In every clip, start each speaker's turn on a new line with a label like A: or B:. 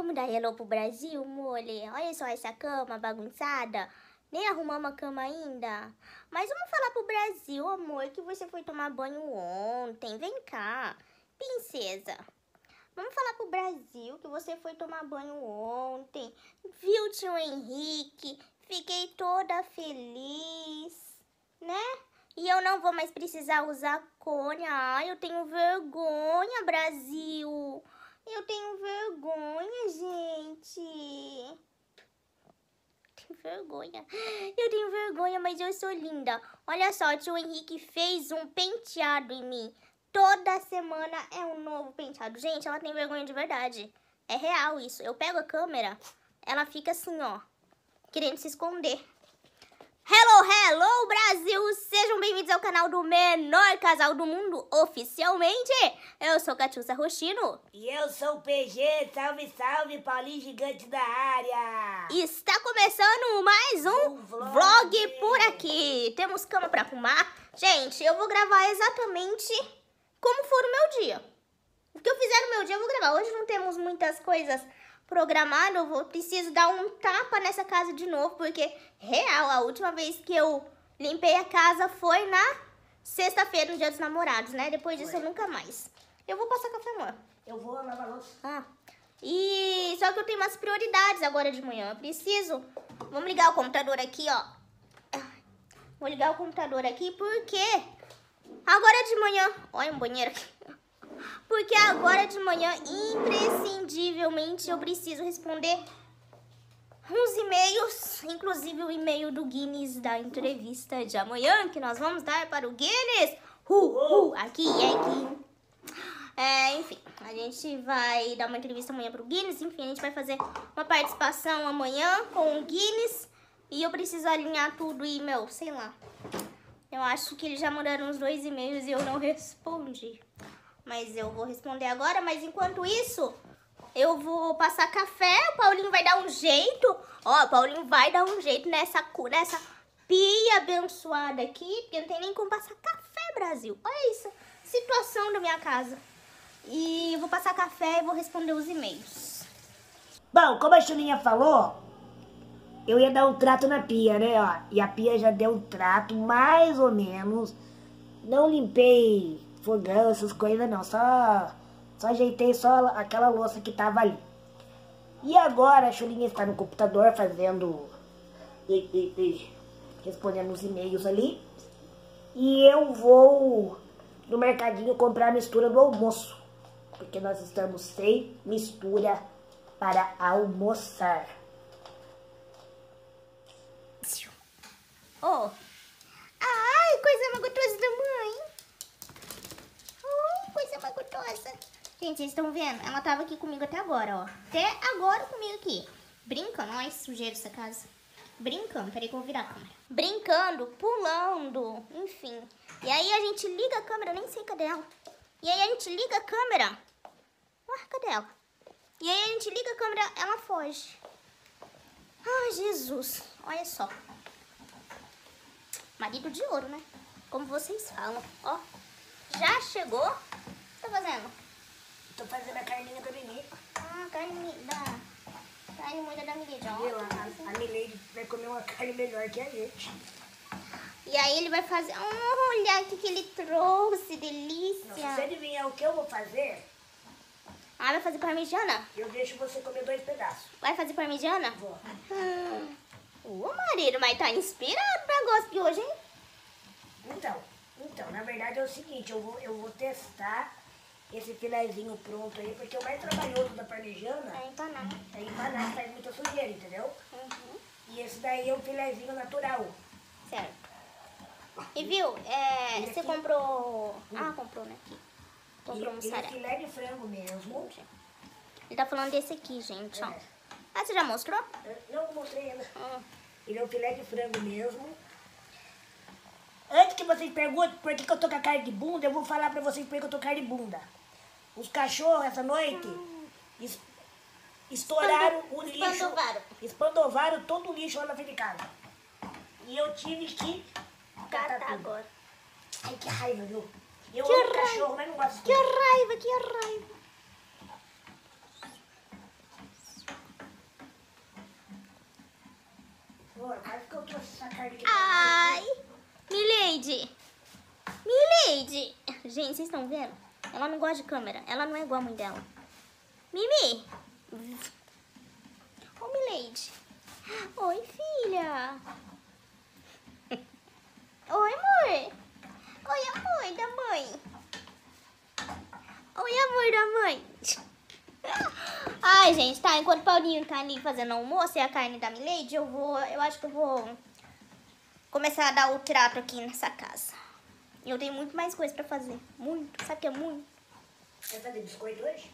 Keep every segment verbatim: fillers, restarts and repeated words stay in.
A: Vamos dar hello pro Brasil, mole? Olha só essa cama bagunçada. Nem arrumamos a cama ainda. Mas vamos falar pro Brasil, amor, que você foi tomar banho ontem. Vem cá, princesa. Vamos falar pro Brasil que você foi tomar banho ontem. Viu, tio Henrique? Fiquei toda feliz, né? E eu não vou mais precisar usar cone. Ai, eu tenho vergonha, Brasil. Eu tenho vergonha, gente. Tenho vergonha. Eu tenho vergonha, mas eu sou linda. Olha só, o tio Henrique fez um penteado em mim. Toda semana é um novo penteado. Gente, ela tem vergonha de verdade. É real isso. Eu pego a câmera, ela fica assim, ó, querendo se esconder. Hello, hello, Brasil! Sejam bem-vindos ao canal do menor casal do mundo, oficialmente. Eu sou Catiúcia Roxino.
B: E eu sou o P G. Salve, salve, Paulinho Gigante da área.
A: Está começando mais um,
B: um vlog.
A: vlog por aqui. Temos cama pra arrumar. Gente, eu vou gravar exatamente como for o meu dia. O que eu fizer no meu dia eu vou gravar. Hoje não temos muitas coisas programado, eu vou, preciso dar um tapa nessa casa de novo, porque, real, a última vez que eu limpei a casa foi na sexta-feira, no dia dos namorados, né? Depois disso, foi. Eu nunca mais. Eu vou passar café, amor.
B: Eu vou lavar a louça.
A: Ah, e só que eu tenho umas prioridades agora de manhã. Eu preciso... Vamos ligar o computador aqui, ó. Vou ligar o computador aqui, porque agora de manhã... Olha um banheiro aqui. Porque agora de manhã, imprescindivelmente, eu preciso responder uns e-mails, inclusive o e-mail do Guinness da entrevista de amanhã, que nós vamos dar para o Guinness. Uh, uh, aqui é aqui. É, enfim, a gente vai dar uma entrevista amanhã para o Guinness, enfim, a gente vai fazer uma participação amanhã com o Guinness. E eu preciso alinhar tudo e, meu, sei lá. Eu acho que eles já mandaram uns dois e-mails e eu não respondi. Mas eu vou responder agora, mas enquanto isso, eu vou passar café, o Paulinho vai dar um jeito. Ó, o Paulinho vai dar um jeito nessa, nessa pia abençoada aqui, porque não tem nem como passar café, Brasil. Olha isso, situação da minha casa. E eu vou passar café e vou responder os e-mails.
B: Bom, como a Chulinha falou, eu ia dar um trato na pia, né, ó. E a pia já deu um trato, mais ou menos. Não limpei fogão, essas coisas não, só, só ajeitei só aquela louça que tava ali. E agora a Chulinha está no computador fazendo, e, e, e, respondendo os e-mails ali. E eu vou no mercadinho comprar a mistura do almoço, porque nós estamos sem mistura para almoçar.
A: Oh, ai, coisa mais gostosa da mãe. Coisa mais gostosa. Gente, vocês estão vendo? Ela tava aqui comigo até agora, ó. Até agora comigo aqui. Brincando. Olha esse sujeiro dessa casa. Brincando. Peraí que eu vou virar a câmera. Brincando, pulando, enfim. E aí a gente liga a câmera, nem sei cadê ela. E aí a gente liga a câmera. Ah, cadê ela? E aí a gente liga a câmera, ela foge. Ai, Jesus. Olha só. Marido de ouro, né? Como vocês falam. Ó. Já chegou? O que tá fazendo?
B: Tô fazendo a carninha da Milady.
A: Ah, carne da... Carne moída da Milady.
B: A, a Milady vai comer uma carne melhor que a gente.
A: E aí ele vai fazer... Oh, olha o que, que ele trouxe, delícia.
B: Não, se você adivinhar o que eu vou fazer...
A: Ah, vai fazer parmegiana?
B: Eu deixo você comer dois pedaços.
A: Vai fazer parmegiana?
B: Vou.
A: Hum. Ô, marido, mas tá inspirado o negócio de hoje, hein?
B: Então... Então, na verdade é o seguinte, eu vou, eu vou testar esse filezinho pronto aí, porque o mais trabalhoso da parmegiana
A: É empanar.
B: é empanar, faz muita sujeira, entendeu?
A: Uhum.
B: E esse daí é o filezinho natural.
A: Certo. E viu, é,
B: Esse
A: você
B: aqui-
A: comprou... Ah, comprou, né? Aqui. Comprou
B: E,
A: mussarela.
B: e filé de frango mesmo.
A: Ele tá falando desse aqui, gente, ó.
B: É.
A: Ah, você já mostrou?
B: Eu não mostrei ainda.
A: Hum.
B: Ele é um filé de frango mesmo. Antes que vocês perguntem por que, que eu tô com a carne de bunda, eu vou falar pra vocês por que, que eu tô com a carne de bunda. Os cachorros, essa noite, es- estouraram o lixo.
A: Espandovaram.
B: Espandovaram todo o lixo lá na frente de casa. E eu tive que
A: Catar
B: catar tudo.
A: agora.
B: Ai, que raiva, viu? Eu
A: Que
B: amo
A: raiva.
B: cachorro, mas não gosto de
A: Que
B: tudo.
A: raiva, que raiva.
B: vovó, quase que eu trouxe essa carne aqui.
A: Ai, Milady. Milady. Gente, vocês estão vendo? Ela não gosta de câmera. Ela não é igual a mãe dela. Mimi. Ô, Milady. Oi, filha. Oi, amor. Oi, amor da mãe. Oi, amor da mãe. Ai, gente, tá. Enquanto o Paulinho tá ali fazendo almoço e a carne da Milady, eu vou... Eu acho que eu vou começar a dar o trato aqui nessa casa. E eu tenho muito mais coisa pra fazer. Muito. Sabe o que é muito?
B: Quer fazer biscoito hoje?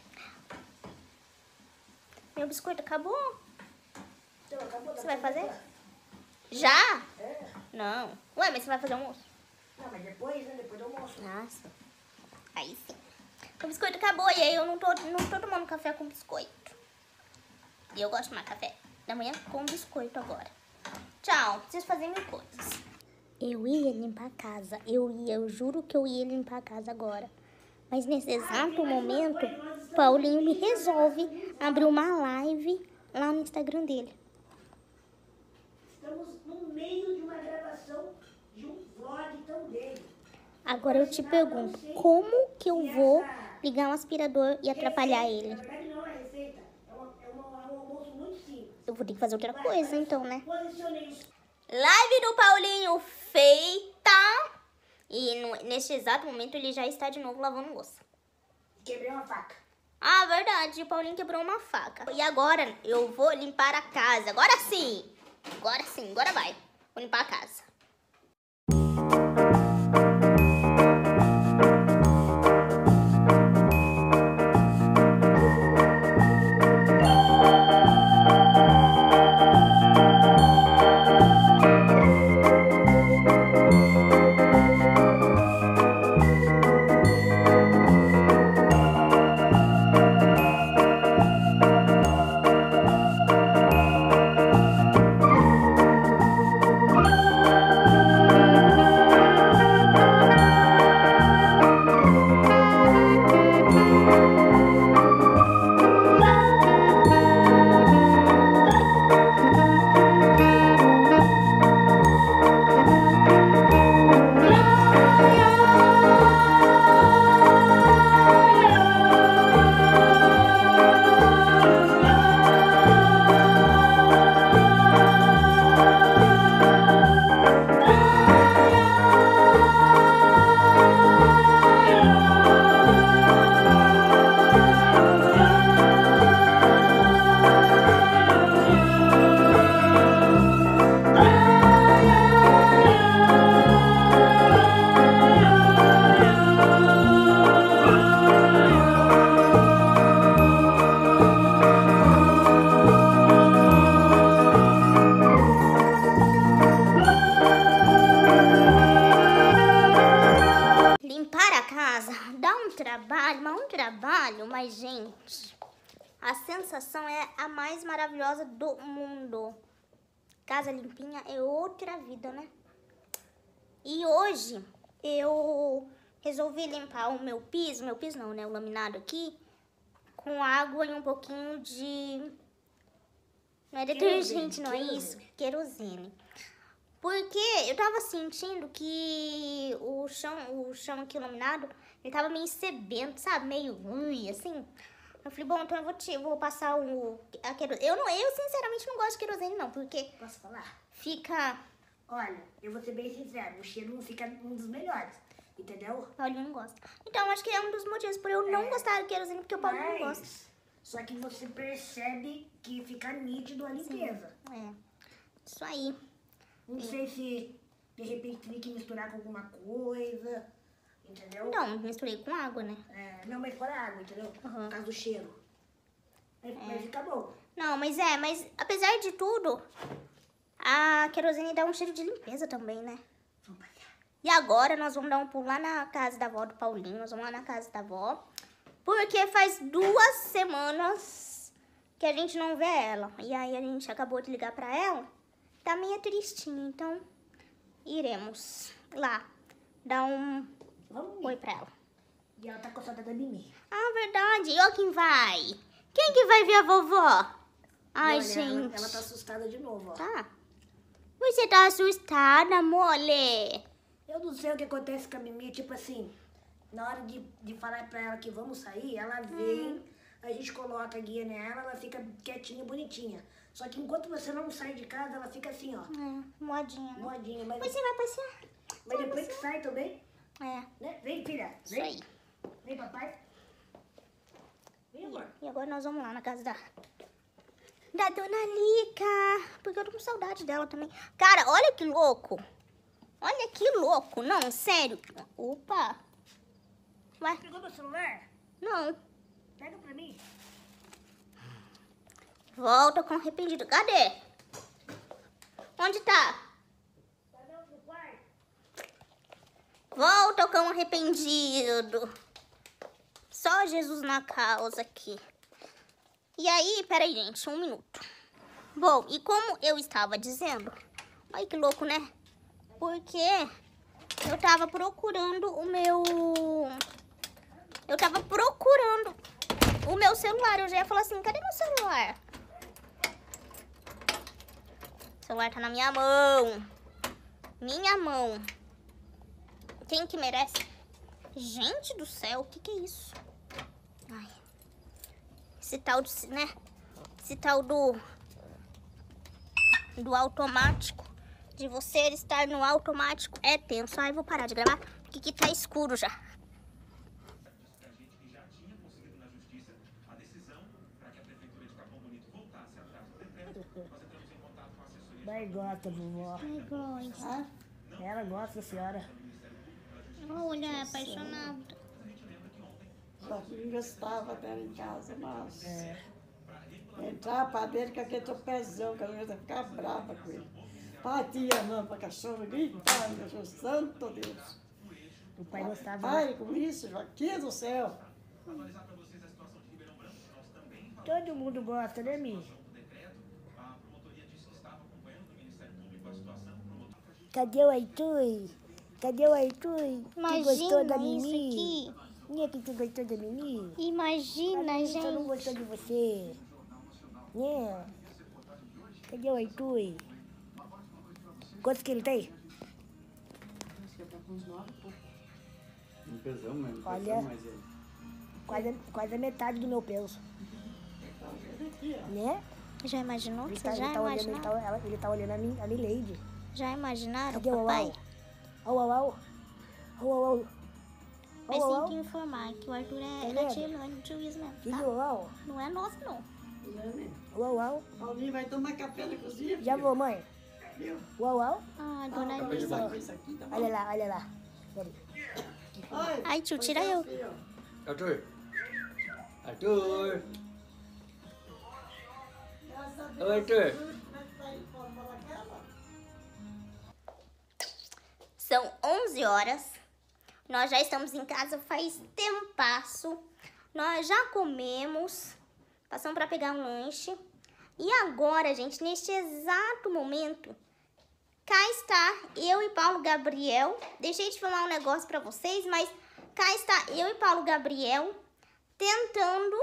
A: Meu biscoito acabou.
B: Então, acabou.
A: Você vai fazer? Já?
B: É.
A: Não. Ué, mas você vai fazer almoço?
B: Não, mas depois, né? Depois do almoço.
A: Nossa. Aí sim. O biscoito acabou e aí eu não tô, não tô tomando café com biscoito. E eu gosto de tomar café da manhã com biscoito agora. Tchau. Preciso fazer mil coisas. Eu ia limpar a casa. Eu ia, eu juro que eu ia limpar a casa agora. Mas nesse exato momento, Paulinho me resolve abrir uma live lá no Instagram dele.
B: Estamos no meio de uma gravação de um vlog tão dele.
A: Agora eu te pergunto, como que eu vou ligar um aspirador e atrapalhar ele?
B: Na verdade não é receita, é, uma, é, uma, é um almoço muito simples.
A: Eu vou ter que fazer outra coisa então, né?
B: Posicionei os...
A: Live do Paulinho feita! E no, neste exato momento ele já está de novo lavando louça.
B: Quebrei uma faca.
A: Ah, verdade, o Paulinho quebrou uma faca. E agora eu vou limpar a casa. Agora sim! Agora sim, agora vai. Vou limpar a casa. Trabalho, mas um trabalho, mas gente, a sensação é a mais maravilhosa do mundo. Casa limpinha é outra vida, né? E hoje eu resolvi limpar o meu piso, meu piso não, né? O laminado aqui, com água e um pouquinho de... Não é detergente, não é isso? Querosene. Porque eu tava sentindo que o chão, o chão aqui laminado, ele tava meio sebento, sabe? Meio ui, assim. Eu falei, bom, então eu vou, te, vou passar o a querosene. Eu, não, eu, sinceramente, não gosto de querosene, não, porque...
B: Posso falar?
A: Fica...
B: Olha, eu vou ser bem sincero, o cheiro não fica um dos melhores, entendeu?
A: O Paulinho não gosta. Então, acho que é um dos motivos por eu não
B: É.
A: gostar de querosene, porque o Paulinho não gosta.
B: Só que você percebe que fica nítido a limpeza.
A: É, isso aí.
B: Não sei se, de repente, tem que misturar com alguma coisa, entendeu?
A: Então, misturei com água, né?
B: É, não, mas fora água, entendeu?
A: Uhum.
B: Por causa do cheiro. Mas,
A: É.
B: mas fica bom.
A: Não, mas é, mas apesar de tudo, a querosene dá um cheiro de limpeza também, né?
B: Vamos passear.
A: E agora nós vamos dar um pulo lá na casa da avó do Paulinho. Nós vamos lá na casa da avó. Porque faz duas semanas que a gente não vê ela. E aí a gente acabou de ligar pra ela. Tá meio tristinha, então iremos lá dar um
B: Vamos.
A: oi pra ela.
B: E ela tá com saudade da Mimi.
A: Ah, verdade. E ó quem vai. Quem que vai ver a vovó? Ai,
B: E olha,
A: gente.
B: Ela, ela tá assustada de novo, ó.
A: Tá. Você tá assustada, mole?
B: Eu não sei o que acontece com a Mimi, tipo assim, na hora de, de falar pra ela que vamos sair, ela vem, hum. a gente coloca a guia nela, ela fica quietinha, bonitinha. Só que enquanto você não sai de casa, ela fica assim, ó.
A: É, modinha. Né?
B: Modinha. Mas
A: você vai passear.
B: Mas vai depois passear. Que sai também.
A: É.
B: Né? Vem, filha. Vem. Isso aí. Vem, papai. Vem, amor.
A: E agora nós vamos lá na casa da... Da Dona Lica. Porque eu tô com saudade dela também. Cara, olha que louco. Olha que louco. Não, sério. Opa.
B: Vai. Pegou meu celular?
A: Não.
B: Pega pra mim.
A: Volta com arrependido. Cadê? Onde tá?
B: Cadê o quarto?
A: Volta com arrependido. Só Jesus na causa aqui. E aí, peraí, gente, um minuto. Bom, e como eu estava dizendo... Olha que louco, né? Porque eu tava procurando o meu... Eu tava procurando o meu celular. Eu já ia falar assim, cadê meu celular? O celular tá na minha mão. Minha mão. Quem que merece? Gente do céu, o que que é isso? Ai. Esse tal, de, né? Esse tal do... Do automático. De você estar no automático é tenso. Ai, vou parar de gravar, porque aqui tá escuro já.
B: Daí gosta, vovó.
A: Ai, gosta.
B: Ah, ela gosta da senhora.
A: Olha, é apaixonada.
C: Só que não gostava dela em casa, mas...
B: É.
C: Entrar pra dentro com aquele tropezão, que ela ia ficar brava com ele. Batia não pra cachorro, gritando, cachorro, santo Deus.
B: O pai gostava.
C: Pare com isso, Joaquim do céu.
B: Todo mundo gosta, né, Mi? Cadê o Arthur? Cadê o Arthur?
A: Imagina,
B: tu gostou da
A: isso
B: Mimi?
A: aqui.
B: Minha que tu gostou da Mimi?
A: Imagina,
B: a Mimi
A: gente.
B: só não gostou de você. Né? Cadê o Arthur? Quantos que ele tem?
C: Acho que tá com uns nove, pô. Um pesão mesmo,
B: Olha,
C: pesão, mas ele...
B: quase, quase a metade do meu peso. Né?
A: Já imaginou?
B: Ele
A: Você
B: tá,
A: já
B: ele tá olhando, ele
A: imaginou?
B: tá, ela- ele tá olhando a, Mi, a Milady.
A: Já imaginaram,
B: Cadê o
A: papai?
B: Au? Au, au, au. Au, au, au.
A: Mas
B: Au,
A: tem
B: au,
A: que
B: au.
A: informar que o Arthur é
B: Tá
A: negativo,
B: vendo?
A: não é de juiz mesmo,
B: Que
A: tá?
B: au, au.
A: Não é nosso, não.
B: Au, au.
C: Paulinho vai tomar café na cozinha,
B: Já
C: filho.
B: vou, mãe.
C: Viu?
B: Uau, uau.
A: Ah,
C: Ah,
A: dona
C: acabei de
A: Lisa.
C: falar isso aqui, tá bom?
B: Olha lá, olha lá. Peraí.
C: Ai,
A: Ai, tio,
C: pois
A: tira
C: é,
A: eu.
C: filho.
D: Arthur! Arthur!
C: Graças a Deus.
D: Ô, Arthur!
C: Como é que tá aí, pô? Fala aquela?
A: São onze horas. Nós já estamos em casa faz tempasso. Nós já comemos. Passamos para pegar um lanche. E agora, gente, neste exato momento, cá está eu e Paulo Gabriel. Deixei de falar um negócio para vocês, mas cá está eu e Paulo Gabriel tentando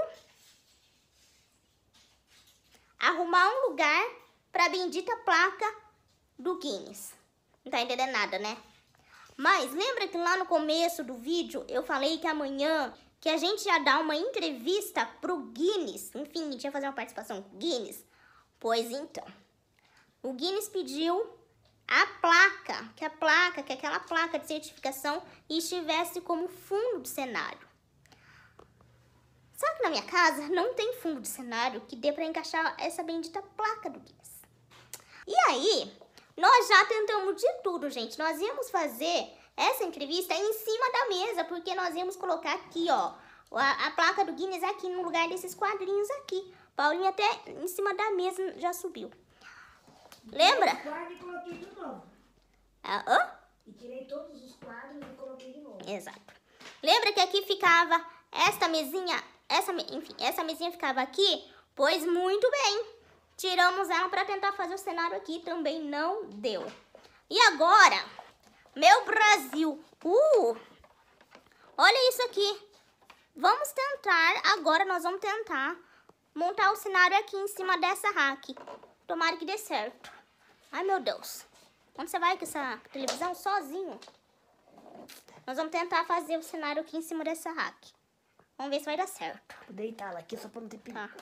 A: arrumar um lugar para a bendita placa do Guinness. Não tá entendendo nada, né? Mas lembra que lá no começo do vídeo eu falei que amanhã que a gente ia dar uma entrevista pro Guinness. Enfim, a gente ia fazer uma participação com o Guinness. Pois então, o Guinness pediu a placa, que a placa, que aquela placa de certificação estivesse como fundo de cenário. Só que na minha casa não tem fundo de cenário que dê pra encaixar essa bendita placa do Guinness. E aí, nós já tentamos de tudo, gente. Nós íamos fazer essa entrevista em cima da mesa, porque nós íamos colocar aqui, ó, a, a placa do Guinness aqui no lugar desses quadrinhos aqui. Paulinho até em cima da mesa já subiu. Lembra?
B: Quadro e coloquei de novo.
A: Ah, hã?
B: E tirei todos os quadros e coloquei de novo.
A: Exato. Lembra que aqui ficava esta mesinha, essa, enfim, essa mesinha ficava aqui? Pois muito bem. Tiramos ela para tentar fazer o cenário aqui, também não deu. E agora, meu Brasil, uh, olha isso aqui. Vamos tentar, agora nós vamos tentar montar o cenário aqui em cima dessa rack. Tomara que dê certo. Ai, meu Deus. Onde você vai com essa televisão sozinho? Nós vamos tentar fazer o cenário aqui em cima dessa rack. Vamos ver se vai dar certo.
B: Vou deitar ela aqui só pra não ter perigo.
A: Tá.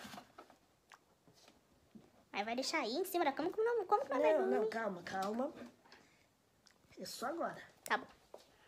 A: Aí vai deixar aí em cima da cama. Como, não, como que nós vai
B: Não,
A: dormir?
B: não, calma, calma. É só agora.
A: Tá bom.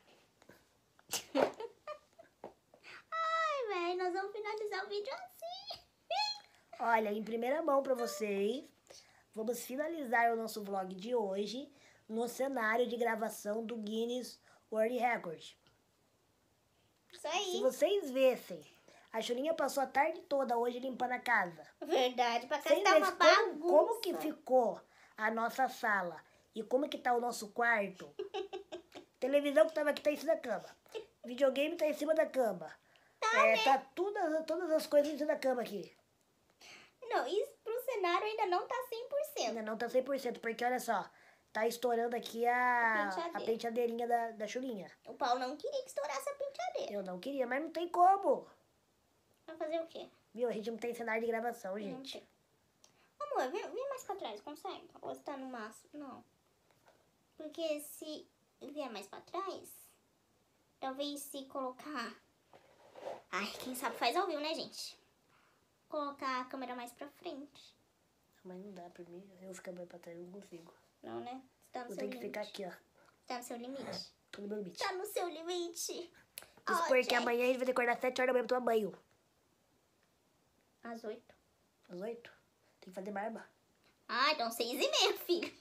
A: Ai, velho, nós vamos finalizar o vídeo assim.
B: Olha, em primeira mão pra vocês, vamos finalizar o nosso vlog de hoje no cenário de gravação do Guinness World Record.
A: Isso aí.
B: Se vocês vissem, a Chulinha passou a tarde toda hoje limpando a casa.
A: Verdade, pra cá
B: Vocês
A: tá
B: veem
A: uma
B: como,
A: bagunça.
B: como que ficou a nossa sala e como que tá o nosso quarto. Televisão que tava aqui tá em cima da cama. Videogame tá em cima da cama.
A: Tá,
B: É,
A: né?
B: tá tudo, todas as coisas em cima da cama aqui.
A: Não, isso pro cenário ainda não tá cem por cento.
B: Ainda não tá cem por cento, porque olha só, tá estourando aqui a,
A: A penteadeira.
B: a penteadeirinha da, da Chulinha.
A: O Paulo não queria que estourasse a penteadeira.
B: Eu não queria, mas não tem como.
A: Vai fazer o quê?
B: Viu? A gente não tem cenário de gravação,
A: Não
B: gente.
A: tem. Amor, vem, vem mais pra trás, consegue? Ou você tá no máximo? Não. Porque se vier mais pra trás, talvez se colocar... Ai, quem sabe faz ao vivo, né, gente? Colocar a câmera mais pra frente.
B: Mas não dá pra mim, eu ficar mais pra trás, eu não consigo.
A: Não, né? Você tá no
B: Vou
A: seu
B: ter que
A: limite.
B: ficar aqui, ó.
A: Tá no seu limite.
B: Tô no meu limite.
A: Tá no seu limite.
B: Isso
A: Ó,
B: porque
A: gente.
B: amanhã a gente vai ter que acordar às sete horas da manhã pra tomar banho.
A: Às oito.
B: Às oito? Tem que fazer barba.
A: Ah, então seis e meia, filho.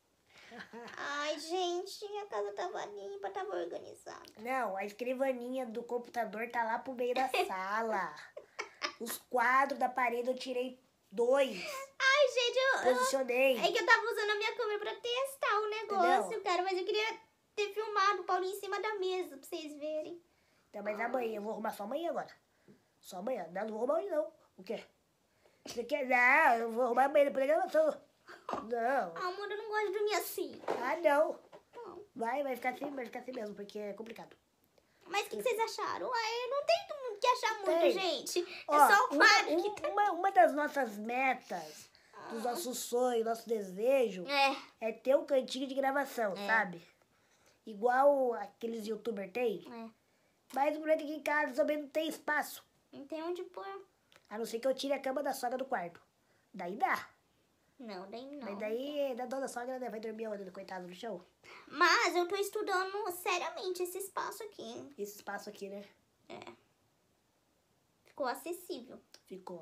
A: Ai, gente, a casa tava limpa, tava organizada.
B: Não, a escrivaninha do computador tá lá pro meio da sala. Os quadros da parede eu tirei dois.
A: Ai, gente, eu, eu,
B: Posicionei.
A: é que eu tava usando a minha câmera pra testar o negócio,
B: Entendeu?
A: cara. Mas eu queria ter filmado o Paulinho em cima da mesa, pra vocês verem.
B: Então, mas amanhã, eu vou arrumar só amanhã agora. Só amanhã. Não, não vou arrumar hoje não. O quê? Você quer? Não, eu vou arrumar amanhã depois da gravação. Não.
A: Ah, amor, eu não gosto de dormir assim.
B: Ah, não.
A: Não.
B: Vai, vai ficar assim, vai ficar assim mesmo, porque é complicado.
A: Mas o que, que vocês acharam? Ai, não tem muito que achar muito,
B: Tem.
A: gente. É
B: Ó,
A: só o
B: uma,
A: quadro
B: um-
A: que tá...
B: uma, uma das nossas metas, dos nossos sonhos, nosso desejo,
A: É,
B: é ter um cantinho de gravação,
A: É.
B: sabe? Igual aqueles youtubers têm.
A: é.
B: Mas o moleque aqui em casa também não tem espaço.
A: Não tem onde pôr.
B: A não ser que eu tire a cama da sogra do quarto. Daí dá.
A: Não, daí não.
B: Mas daí da dona sogra né, vai dormir onde, coitado, no chão.
A: Mas eu tô estudando seriamente esse espaço aqui.
B: Esse espaço aqui, né?
A: É. Ficou acessível.
B: Ficou.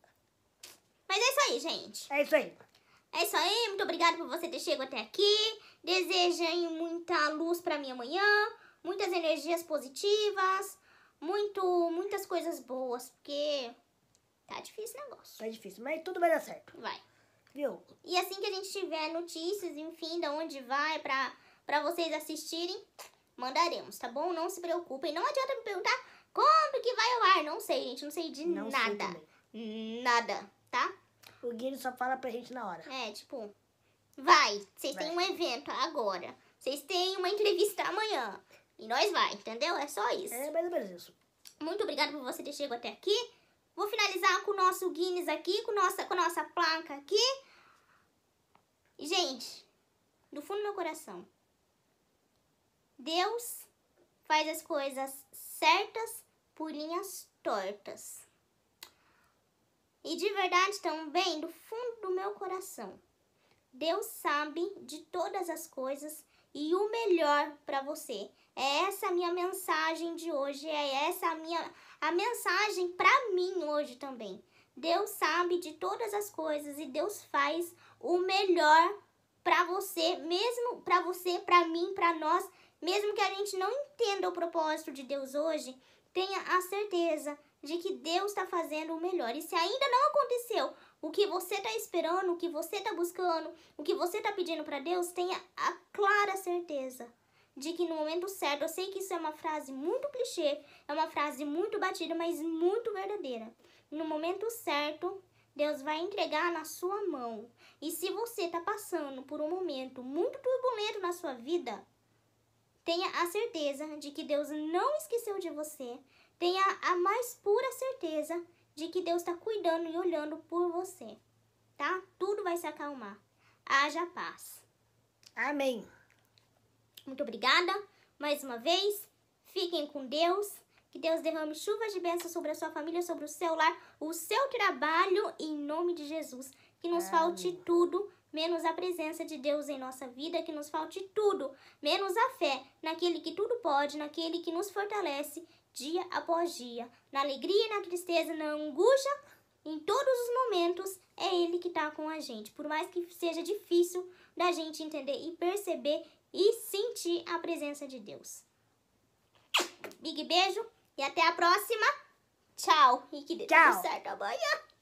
A: Mas é isso aí, gente.
B: É isso aí.
A: É isso aí. Muito obrigada por você ter chegado até aqui. Desejo aí muita luz pra mim amanhã. Muitas energias positivas. Muito, muitas coisas boas. Porque tá difícil o negócio.
B: Tá difícil, mas tudo vai dar certo.
A: Vai.
B: Viu?
A: E assim que a gente tiver notícias, enfim, de onde vai pra, pra vocês assistirem, mandaremos, tá bom? Não se preocupem. Não adianta me perguntar quando que vai ao ar. Não sei, gente. Não sei de
B: Não sei
A: nada.
B: também.
A: Nada, tá?
B: O Guilherme só fala pra gente na hora.
A: É, tipo, vai. Vocês
B: Vai.
A: têm um evento agora. Vocês têm uma entrevista amanhã. E nós vai, entendeu? É só isso.
B: É mais ou menos isso.
A: Muito obrigada por você ter chegado até aqui. Vou finalizar com o nosso Guinness aqui, com, nossa, com a nossa placa aqui. E, gente, do fundo do meu coração, Deus faz as coisas certas por linhas tortas. E de verdade também, do fundo do meu coração, Deus sabe de todas as coisas e o melhor para você. É essa a minha mensagem de hoje, é essa a minha a mensagem para mim hoje também. Deus sabe de todas as coisas e Deus faz o melhor para você, mesmo para você, para mim, para nós, mesmo que a gente não entenda o propósito de Deus hoje, tenha a certeza de que Deus está fazendo o melhor. E se ainda não aconteceu o que você está esperando, o que você está buscando, o que você está pedindo para Deus, tenha a clara certeza de que no momento certo, eu sei que isso é uma frase muito clichê, é uma frase muito batida, mas muito verdadeira. No momento certo, Deus vai entregar na sua mão. E se você está passando por um momento muito turbulento na sua vida, tenha a certeza de que Deus não esqueceu de você. Tenha a mais pura certeza de que Deus está cuidando e olhando por você, tá? Tudo vai se acalmar. Haja paz.
B: Amém.
A: Muito obrigada mais uma vez. Fiquem com Deus. Que Deus derrame chuvas de bênção sobre a sua família, sobre o seu lar, o seu trabalho, em nome de Jesus. Que nos falte tudo, menos a presença de Deus em nossa vida. Que nos falte tudo, menos a fé naquele que tudo pode, naquele que nos fortalece dia após dia. Na alegria e na tristeza, na angústia, em todos os momentos, é Ele que está com a gente. Por mais que seja difícil da gente entender e perceber e sentir a presença de Deus. Big beijo e até a próxima. Tchau. E que dê
B: Tchau.
A: tudo certo amanhã.